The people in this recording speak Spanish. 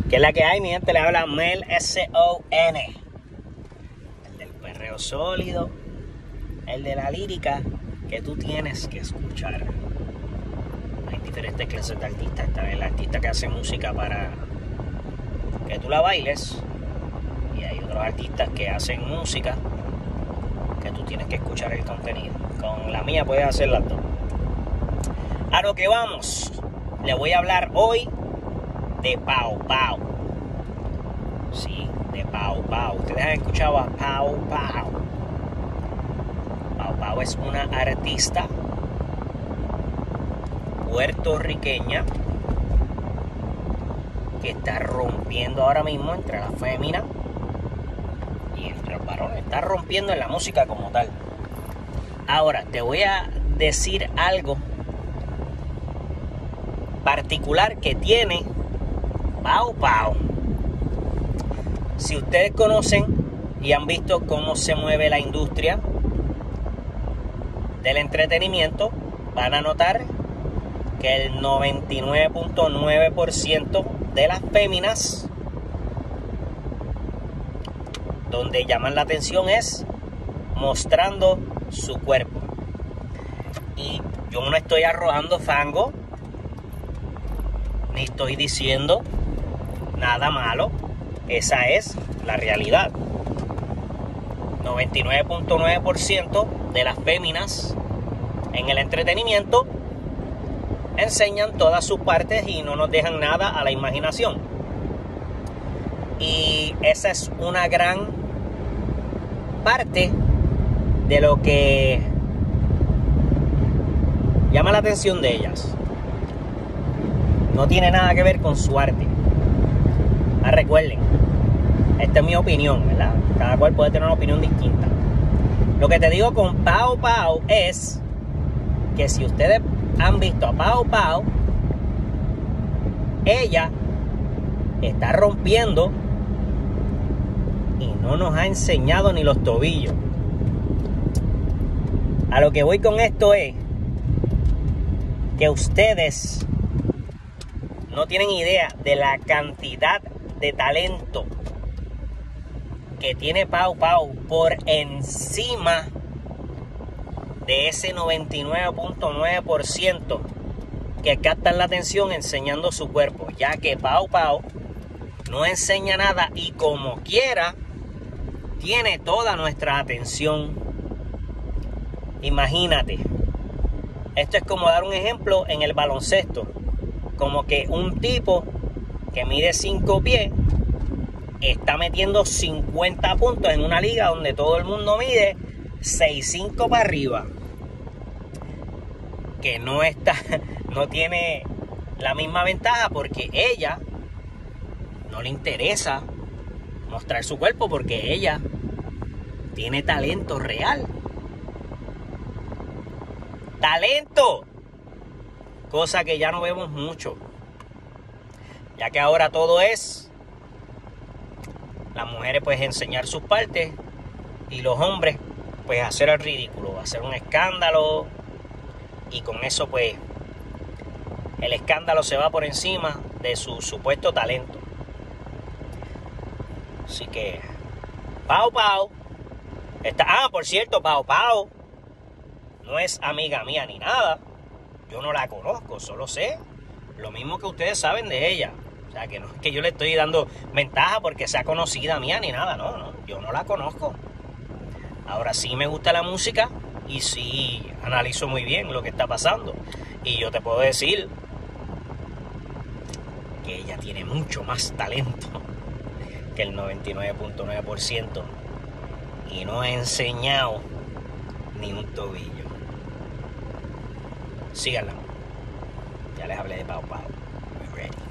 ¿Qué es la que hay, mi gente? Le habla Mel S.O.N. El del perreo sólido, el de la lírica que tú tienes que escuchar. Hay diferentes clases de artistas. Está el artista que hace música para que tú la bailes, y hay otros artistas que hacen música que tú tienes que escuchar el contenido. Con la mía puedes hacer las dos. A lo que vamos, le voy a hablar hoy de Pau Pau. Sí, de Pau Pau. Ustedes han escuchado a Pau Pau. Pau Pau es una artista puertorriqueña que está rompiendo ahora mismo entre las féminas y entre los varones. Está rompiendo en la música como tal. Ahora, te voy a decir algo particular que tiene Pau Pau. Si ustedes conocen y han visto cómo se mueve la industria del entretenimiento, van a notar que el 99.9% de las féminas donde llaman la atención es mostrando su cuerpo. Y yo no estoy arrojando fango, ni estoy diciendo nada malo. Esa es la realidad. 99.9% de las féminas en el entretenimiento enseñan todas sus partes y no nos dejan nada a la imaginación. Y esa es una gran parte de lo que llama la atención de ellas. No tiene nada que ver con su arte. Recuerden, esta es mi opinión, ¿verdad? Cada cual puede tener una opinión distinta. Lo que te digo con Pau Pau es que si ustedes han visto a Pau Pau, ella está rompiendo y no nos ha enseñado ni los tobillos. A lo que voy con esto es que ustedes no tienen idea de la cantidad de talento que tiene Pau Pau por encima de ese 99.9% que captan la atención enseñando su cuerpo, ya que Pau Pau no enseña nada y como quiera tiene toda nuestra atención. Imagínate, esto es como dar un ejemplo en el baloncesto, como que un tipo que mide 5 pies está metiendo 50 puntos en una liga donde todo el mundo mide 6'5" para arriba, que no tiene la misma ventaja porque ella no le interesa mostrar su cuerpo, porque ella tiene talento real. Talento, cosa que ya no vemos mucho, ya que ahora todo es las mujeres pues enseñar sus partes y los hombres pues hacer el ridículo, hacer un escándalo, y con eso pues el escándalo se va por encima de su supuesto talento. Así que Pau Pau está... por cierto, Pau Pau no es amiga mía ni nada. Yo no la conozco, solo sé lo mismo que ustedes saben de ella. O sea, que no es que yo le estoy dando ventaja porque sea conocida mía ni nada. No, yo no la conozco. Ahora sí me gusta la música y sí analizo muy bien lo que está pasando. Y yo te puedo decir que ella tiene mucho más talento que el 99.9% y no ha enseñado ni un tobillo. Síganla. Ya les hablé de Pau Pau. Be ready.